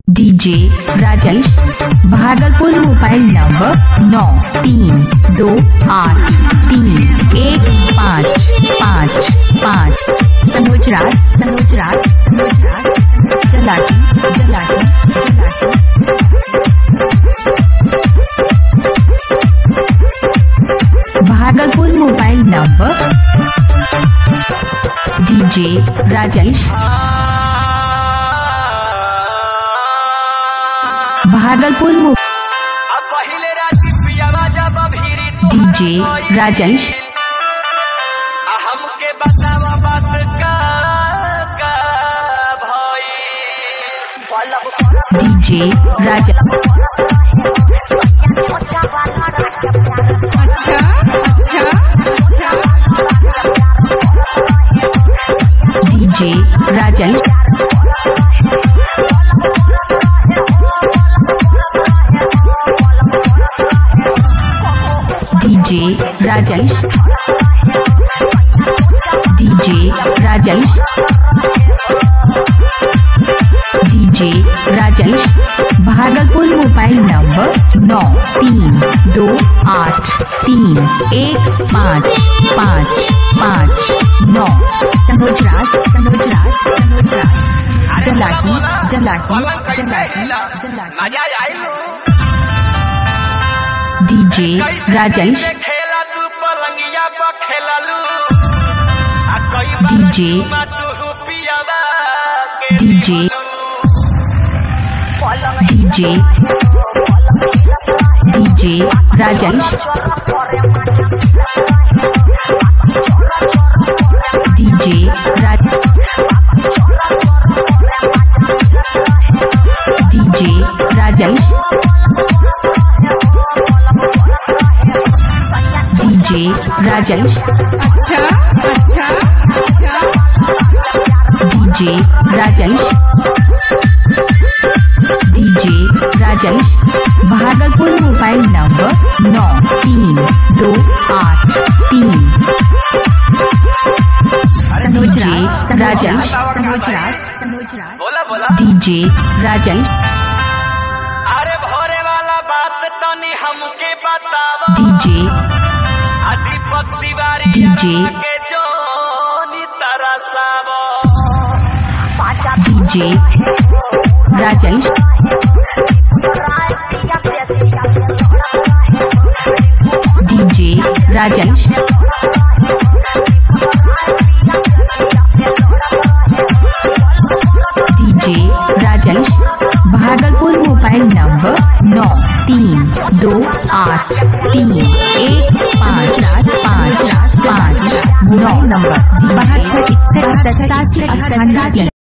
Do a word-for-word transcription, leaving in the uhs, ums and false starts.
DJ Rajesh Bhagalpur mobile number नौ तीन दो आठ तीन एक पाँच पाँच पाँच। सनोज राज सनोज राज सनोज राज जलाटी जलाटी जलाटी। Bhagalpur mobile number DJ Rajesh Bhagalpur DJ Rajesh DJ Rajesh अच्छा अच्छा अच्छा DJ Rajesh DJ Rajesh DJ Rajesh DJ Rajesh Bhagalpur mobile number नौ तीन दो आठ तीन एक पाँच पाँच पाँच नौ। सनोज राज सनोज राज सनोज राज जलाटी जलाटी जलाटी जलाटी। DJ Rajesh DJ DJ DJ DJ Rajesh DJ DJ Rajesh DJ Rajesh अच्छा अच्छा अच्छा DJ Rajesh DJ Rajesh Bhagalpur mobile number नौ तीन दो आठ तीन। सनोज राजेश सनोज राज सनोज राज डीजे राजेश अरे भोरे वाला बात तो नहीं हमके बताओ डीजे दीपक तिवारी डीजे के जो नी तरसावो DJ Rajesh DJ Rajesh DJ Rajesh Bhagalpur mobile number नौ तीन दो आठ तीन एक पाँच पाँच पाँच नौ नंबर बहत्तर इकसठ सतासी अट्ठासी।